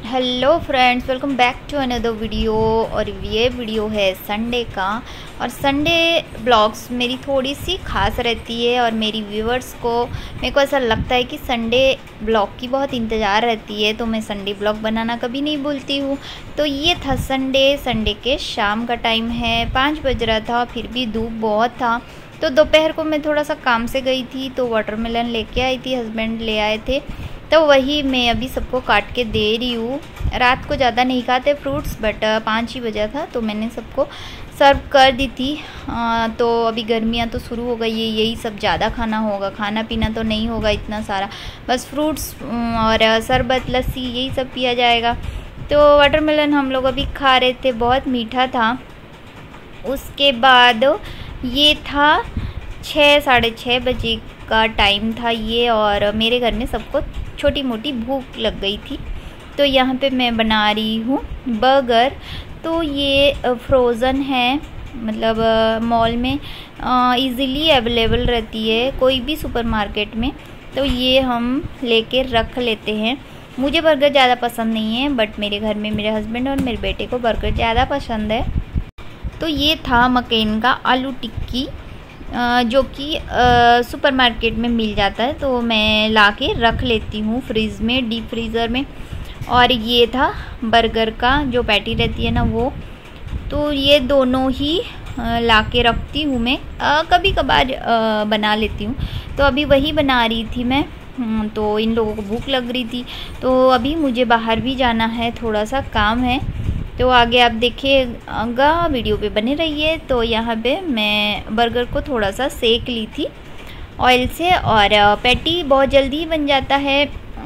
Hello friends, welcome back to another video. और ये video है संडे का। और संडे ब्लॉग्स मेरी थोड़ी सी खास रहती है और मेरी व्यूअर्स को, मेरे को ऐसा लगता है कि संडे ब्लॉग की बहुत इंतज़ार रहती है, तो मैं संडे ब्लॉग बनाना कभी नहीं भूलती हूँ। तो ये था संडे के शाम का टाइम है, 5 बज रहा था, फिर भी धूप बहुत था। तो दोपहर को मैं थोड़ा सा काम से गई थी, तो वाटरमेलन लेके आई थी, हस्बैंड ले आए थे, तो वही मैं अभी सबको काट के दे रही हूँ। रात को ज़्यादा नहीं खाते फ्रूट्स, बट 5 ही बजा था तो मैंने सबको सर्व कर दी थी। तो अभी गर्मियाँ तो शुरू हो गई है, यही सब ज़्यादा खाना होगा, खाना पीना तो नहीं होगा इतना सारा, बस फ्रूट्स और शरबत लस्सी यही सब पिया जाएगा। तो वाटरमेलन हम लोग अभी खा रहे थे, बहुत मीठा था। उसके बाद ये था 6 साढ़े 6 बजे का टाइम था ये, और मेरे घर में सबको छोटी मोटी भूख लग गई थी। तो यहाँ पे मैं बना रही हूँ बर्गर। तो ये फ्रोज़न है, मतलब मॉल में इजीली अवेलेबल रहती है, कोई भी सुपरमार्केट में। तो ये हम लेके रख लेते हैं। मुझे बर्गर ज़्यादा पसंद नहीं है, बट मेरे घर में मेरे हस्बैंड और मेरे बेटे को बर्गर ज़्यादा पसंद है। तो ये था मकेन का आलू टिक्की, जो कि सुपरमार्केट में मिल जाता है, तो मैं लाके रख लेती हूँ फ्रीज़ में, डीप फ्रीज़र में। और ये था बर्गर का जो पैटी रहती है ना वो, तो ये दोनों ही लाके रखती हूँ मैं, कभी कभार बना लेती हूँ। तो अभी वही बना रही थी मैं। तो इन लोगों को भूख लग रही थी, तो अभी मुझे बाहर भी जाना है, थोड़ा सा काम है, तो आगे आप देखिएगा, वीडियो पे बने रहिए। तो यहाँ पे मैं बर्गर को थोड़ा सा सेक ली थी ऑयल से, और पैटी बहुत जल्दी बन जाता है,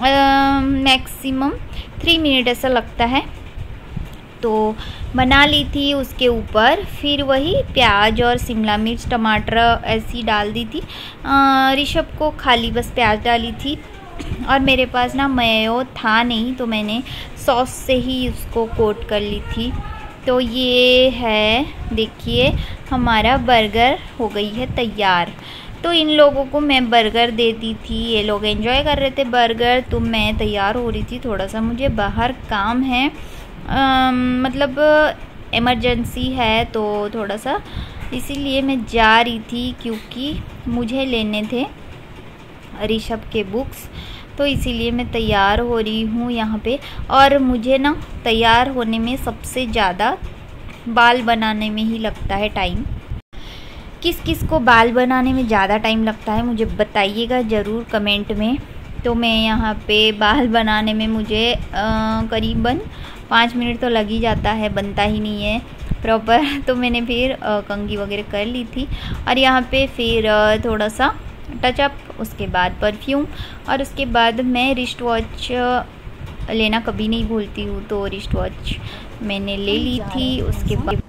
मैक्सिमम 3 मिनट ऐसा लगता है। तो बना ली थी, उसके ऊपर फिर वही प्याज और शिमला मिर्च टमाटर ऐसी डाल दी थी। ऋषभ को खाली बस प्याज डाली थी, और मेरे पास ना मेयो था नहीं, तो मैंने सॉस से ही उसको कोट कर ली थी। तो ये है, देखिए हमारा बर्गर हो गई है तैयार। तो इन लोगों को मैं बर्गर दे दी थी, ये लोग एंजॉय कर रहे थे बर्गर, तो मैं तैयार हो रही थी, थोड़ा सा मुझे बाहर काम है, मतलब इमरजेंसी है, तो थोड़ा सा इसीलिए मैं जा रही थी, क्योंकि मुझे लेने थे ऋषभ के बुक्स, तो इसीलिए मैं तैयार हो रही हूँ यहाँ पे। और मुझे ना तैयार होने में सबसे ज़्यादा बाल बनाने में ही लगता है टाइम। किस किस को बाल बनाने में ज़्यादा टाइम लगता है मुझे बताइएगा ज़रूर कमेंट में। तो मैं यहाँ पे बाल बनाने में मुझे करीबन 5 मिनट तो लग ही जाता है, बनता ही नहीं है प्रॉपर। तो मैंने फिर कंघी वगैरह कर ली थी, और यहाँ पे फिर थोड़ा सा टचअप, उसके बाद परफ्यूम, और उसके बाद मैं रिस्ट वॉच लेना कभी नहीं भूलती हूँ, तो रिस्ट वॉच मैंने ले ली थी। उसके बाद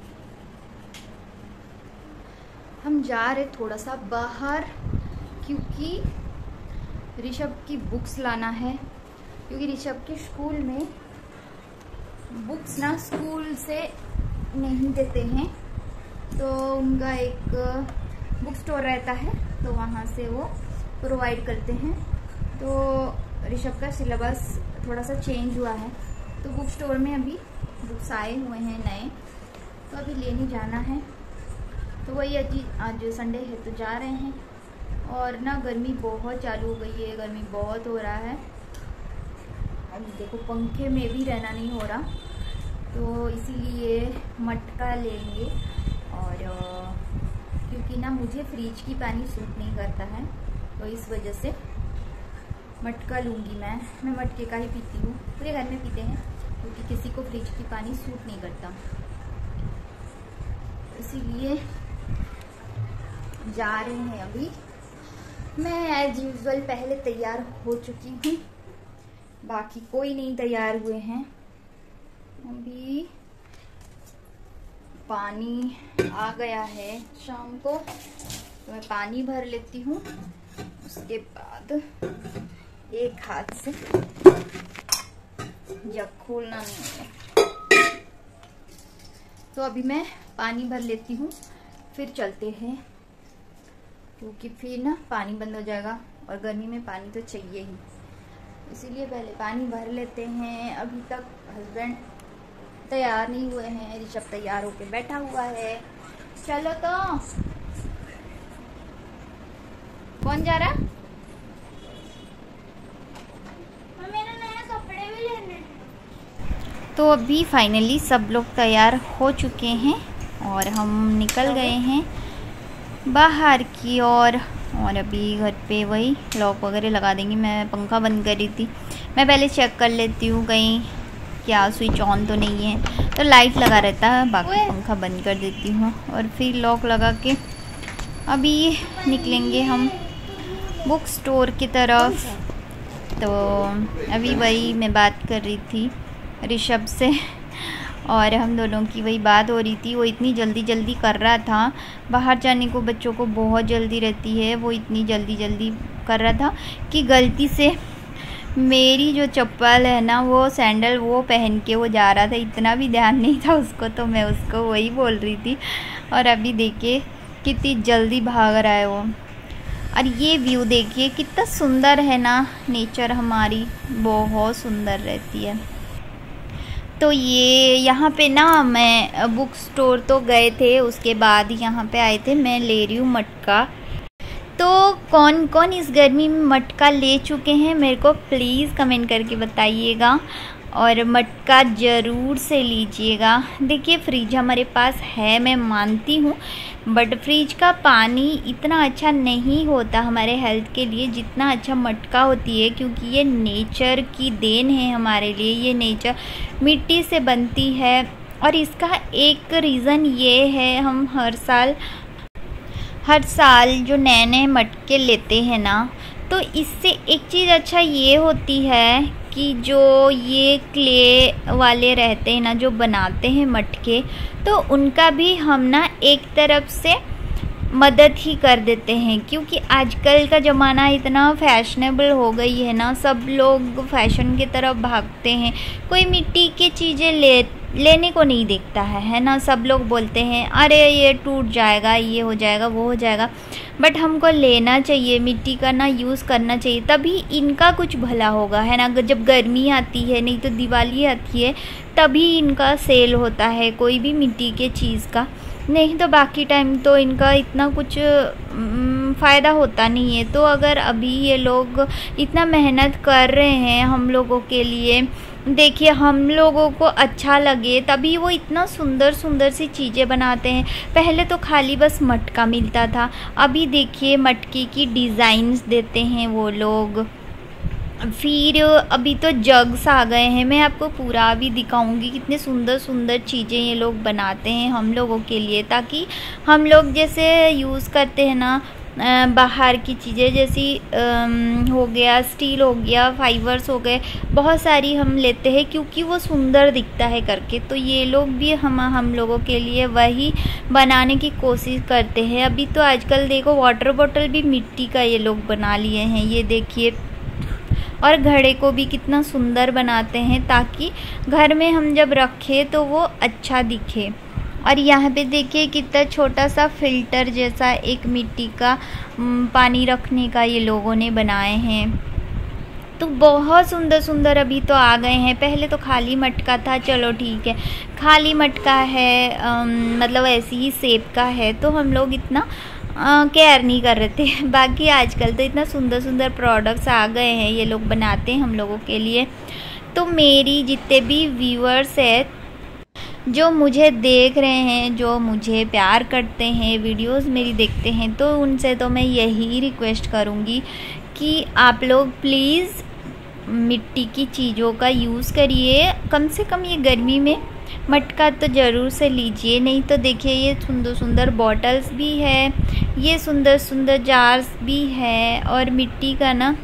हम जा रहे थोड़ा सा बाहर, क्योंकि ऋषभ की बुक्स लाना है, क्योंकि ऋषभ के स्कूल में बुक्स ना स्कूल से नहीं देते हैं, तो उनका एक बुक स्टोर रहता है, तो वहाँ से वो प्रोवाइड करते हैं। तो ऋषभ का सिलेबस थोड़ा सा चेंज हुआ है, तो बुक स्टोर में अभी बुक्स आए हुए हैं नए, तो अभी लेने जाना है। तो वही आज संडे है तो जा रहे हैं। और ना गर्मी बहुत चालू हो गई है, गर्मी बहुत हो रहा है, अभी देखो पंखे में भी रहना नहीं हो रहा, तो इसीलिए मटका लेंगे। और क्योंकि ना मुझे फ्रिज की पानी सूट नहीं करता है, तो इस वजह से मटका लूँगी मैं मटके का ही पीती हूँ, पूरे घर में पीते हैं, क्योंकि किसी को फ्रिज की पानी सूट नहीं करता, इसीलिए जा रहे हैं अभी। मैं एज यूजुअल पहले तैयार हो चुकी हूँ, बाकी कोई नहीं तैयार हुए हैं। अभी पानी आ गया है शाम को, तो मैं पानी भर लेती हूँ, उसके बाद एक हाथ से जग खोलना नहीं है। तो अभी मैं पानी भर लेती हूँ, फिर चलते हैं, क्योंकि फिर ना पानी बंद हो जाएगा, और गर्मी में पानी तो चाहिए ही, इसीलिए पहले पानी भर लेते हैं। अभी तक हस्बैंड तैयार नहीं हुए हैं, ऋषभ तैयार होके बैठा हुआ है। चलो तो कौन जा रहा? मेरे नए कपड़े भी लेने हैं। तो अभी फाइनली सब लोग तैयार हो चुके हैं और हम निकल गए हैं बाहर की ओर। और अभी घर पे वही लॉक वगैरह लगा देंगे। मैं पंखा बंद करी थी, मैं पहले चेक कर लेती हूँ कहीं क्या स्विच ऑन तो नहीं है, तो लाइट लगा रहता है, बाकी पंखा बंद कर देती हूँ और फिर लॉक लगा के अभी निकलेंगे हम बुक स्टोर की तरफ। तो अभी वही मैं बात कर रही थी ऋषभ से और हम दोनों की वही बात हो रही थी। वो इतनी जल्दी कर रहा था, बाहर जाने को बच्चों को बहुत जल्दी रहती है, वो इतनी जल्दी कर रहा था कि गलती से मेरी जो चप्पल है ना, वो सैंडल वो पहन के वो जा रहा था। इतना भी ध्यान नहीं था उसको, तो मैं उसको वही बोल रही थी। और अभी देखिए कितनी जल्दी भाग रहा है वो। और ये व्यू देखिए कितना सुंदर है ना, नेचर हमारी बहुत सुंदर रहती है। तो ये यहाँ पे ना मैं बुक स्टोर तो गए थे, उसके बाद यहाँ पे आए थे। मैं ले रही हूँ मटका। तो कौन कौन इस गर्मी में मटका ले चुके हैं मेरे को प्लीज़ कमेंट करके बताइएगा और मटका ज़रूर से लीजिएगा। देखिए फ्रिज हमारे पास है, मैं मानती हूँ, बट फ्रिज का पानी इतना अच्छा नहीं होता हमारे हेल्थ के लिए जितना अच्छा मटका होती है, क्योंकि ये नेचर की देन है हमारे लिए। ये नेचर मिट्टी से बनती है और इसका एक रीज़न ये है, हम हर साल जो नए नए मटके लेते हैं ना, तो इससे एक चीज़ अच्छा ये होती है कि जो ये क्ले वाले रहते हैं ना, जो बनाते हैं मटके, तो उनका भी हम ना एक तरफ से मदद ही कर देते हैं। क्योंकि आजकल का ज़माना इतना फैशनेबल हो गई है ना, सब लोग फैशन की तरफ भागते हैं, कोई मिट्टी की चीज़ें लेने को नहीं देखता है ना। सब लोग बोलते हैं अरे ये टूट जाएगा, ये हो जाएगा, वो हो जाएगा, बट हमको लेना चाहिए, मिट्टी का ना यूज़ करना चाहिए, तभी इनका कुछ भला होगा, है ना। जब गर्मी आती है, नहीं तो दिवाली आती है, तभी इनका सेल होता है कोई भी मिट्टी के चीज़ का, नहीं तो बाकी टाइम तो इनका इतना कुछ फ़ायदा होता नहीं है। तो अगर अभी ये लोग इतना मेहनत कर रहे हैं हम लोगों के लिए, देखिए हम लोगों को अच्छा लगे तभी वो इतना सुंदर सी चीज़ें बनाते हैं। पहले तो खाली बस मटका मिलता था, अभी देखिए मटके की डिज़ाइंस देते हैं वो लोग। फिर अभी तो जग्स आ गए हैं, मैं आपको पूरा भी दिखाऊंगी कितने सुंदर चीज़ें ये लोग बनाते हैं हम लोगों के लिए, ताकि हम लोग जैसे यूज़ करते हैं ना बाहर की चीज़ें, जैसी हो गया, स्टील हो गया, फाइबर्स हो गए, बहुत सारी हम लेते हैं क्योंकि वो सुंदर दिखता है करके। तो ये लोग भी हम लोगों के लिए वही बनाने की कोशिश करते हैं। अभी तो आजकल देखो वाटर बॉटल भी मिट्टी का ये लोग बना लिए हैं, ये देखिए। और घड़े को भी कितना सुंदर बनाते हैं ताकि घर में हम जब रखें तो वो अच्छा दिखे। और यहाँ पे देखिए कितना छोटा सा फिल्टर जैसा एक मिट्टी का पानी रखने का ये लोगों ने बनाए हैं। तो बहुत सुंदर अभी तो आ गए हैं। पहले तो खाली मटका था, चलो ठीक है खाली मटका है, मतलब ऐसी ही शेप का है, तो हम लोग इतना केयर नहीं कर रहे थे। बाकी आजकल तो इतना सुंदर प्रोडक्ट्स आ गए हैं, ये लोग बनाते हैं हम लोगों के लिए। तो मेरी जितने भी व्यूअर्स हैं जो मुझे देख रहे हैं, जो मुझे प्यार करते हैं, वीडियोस मेरी देखते हैं, तो उनसे तो मैं यही रिक्वेस्ट करूँगी कि आप लोग प्लीज़ मिट्टी की चीज़ों का यूज़ करिए। कम से कम ये गर्मी में मटका तो ज़रूर से लीजिए। नहीं तो देखिए ये सुंदर बॉटल्स भी है, ये सुंदर जार्स भी है, और मिट्टी का ना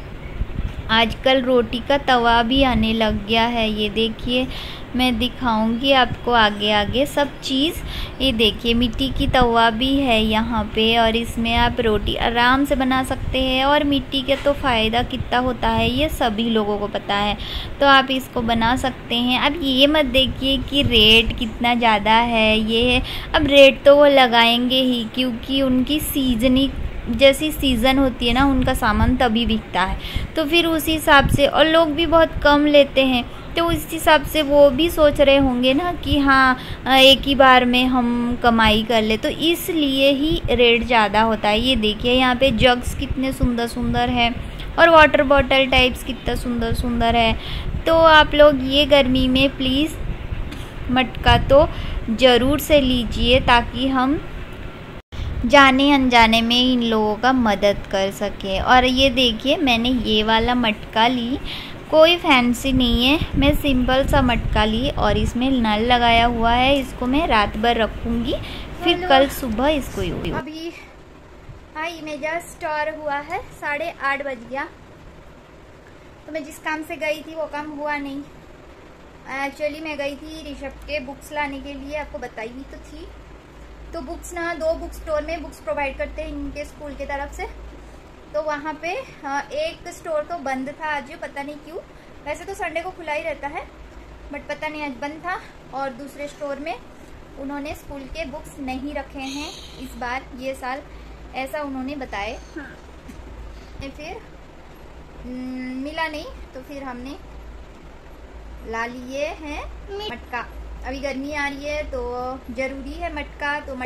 आजकल रोटी का तवा भी आने लग गया है। ये देखिए मैं दिखाऊंगी आपको आगे सब चीज़। ये देखिए मिट्टी की तवा भी है यहाँ पे, और इसमें आप रोटी आराम से बना सकते हैं। और मिट्टी का तो फ़ायदा कितना होता है ये सभी लोगों को पता है, तो आप इसको बना सकते हैं। अब ये मत देखिए कि रेट कितना ज़्यादा है, ये है अब रेट तो वो लगाएंगे ही, क्योंकि उनकी सीजनिंग जैसी सीज़न होती है ना उनका सामान तभी बिकता है, तो फिर उसी हिसाब से, और लोग भी बहुत कम लेते हैं, तो उस हिसाब से वो भी सोच रहे होंगे ना कि हाँ एक ही बार में हम कमाई कर ले, तो इसलिए ही रेट ज़्यादा होता है। ये देखिए यहाँ पे जग्स कितने सुंदर सुंदर है और वाटर बॉटल टाइप्स कितना सुंदर सुंदर है। तो आप लोग ये गर्मी में प्लीज़ मटका तो ज़रूर से लीजिए, ताकि हम जाने अनजाने में इन लोगों का मदद कर सकें। और ये देखिए मैंने ये वाला मटका ली, कोई फैंसी नहीं है, मैं सिंपल सा मटका ली और इसमें नल लगाया हुआ है। इसको मैं रात भर रखूँगी, फिर कल सुबह इसको यूज। अभी हाई मेजा स्टोर हुआ है, 8:30 बज गया। तो मैं जिस काम से गई थी वो काम हुआ नहीं। एक्चुअली मैं गई थी ऋषभ के बुक्स लाने के लिए, आपको बताई भी तो थी। तो बुक्स ना 2 बुक स्टोर में बुक्स प्रोवाइड करते हैं इनके स्कूल की तरफ से। तो वहाँ पे एक स्टोर तो बंद था आज, पता नहीं क्यों। वैसे तो संडे को खुला ही रहता है, बट पता नहीं आज बंद था। और दूसरे स्टोर में उन्होंने स्कूल के बुक्स नहीं रखे हैं इस बार, ये साल, ऐसा उन्होंने बताए। फिर मिला नहीं, तो फिर हमने ला लिए हैं मटका। अभी गर्मी आ रही है तो जरूरी है मटका, तो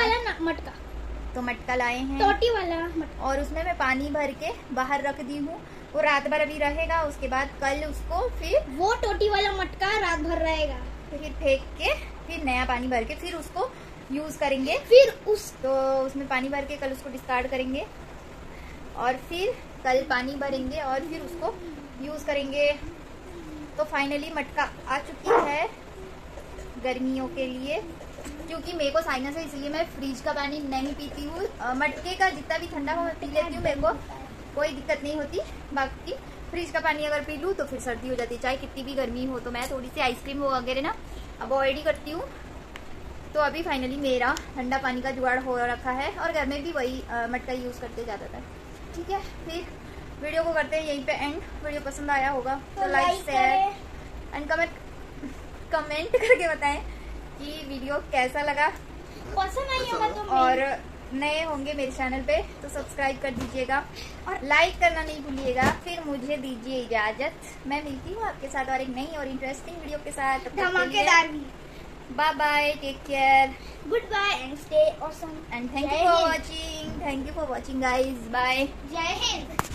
मटका लाए हैं टोटी वाला मटका। और उसमें मैं पानी भर के बाहर रख दी हूँ, वो रात भर अभी रहेगा। उसके बाद कल उसको फिर वो टोटी वाला मटका रात भर रहेगा, फिर फेंक के फिर नया पानी भर के फिर उसको यूज करेंगे। फिर तो उसमें पानी भर के कल उसको डिस्कार्ड करेंगे और फिर कल पानी भरेंगे और फिर उसको यूज करेंगे। तो फाइनली मटका आ चुकी है गर्मियों के लिए, क्योंकि मेरे को साइनस है इसलिए मैं फ्रिज का पानी नहीं पीती हूँ। मटके का जितना भी ठंडा हो मैं पी लेती हूँ, मेरे को कोई दिक्कत नहीं होती। बाकी फ्रिज का पानी अगर पी लूँ तो फिर सर्दी हो जाती है, चाहे कितनी भी गर्मी हो। तो मैं थोड़ी सी आइसक्रीम वगैरह ना अवॉइड ही करती हूँ। तो अभी फाइनली मेरा ठंडा पानी का जुगाड़ हो रखा है और घर में भी वही मटका यूज़ करते ज़्यादातर। ठीक है, फिर वीडियो को करते हैं यहीं पे एंड। वीडियो पसंद आया होगा तो लाइक शेयर एंड कमेंट करके बताएं कि वीडियो कैसा लगा, पसंद आई होगा तो। और नए होंगे मेरे चैनल पे तो सब्सक्राइब कर दीजिएगा और लाइक करना नहीं भूलिएगा। फिर मुझे दीजिए इजाजत, मैं मिलती हूँ आपके साथ और एक नई और इंटरेस्टिंग वीडियो के साथ। धमाकेदार भी। Bye bye, take care, good bye and stay awesome and thank you for watching. Thank you for watching guys, bye, जय हिंद।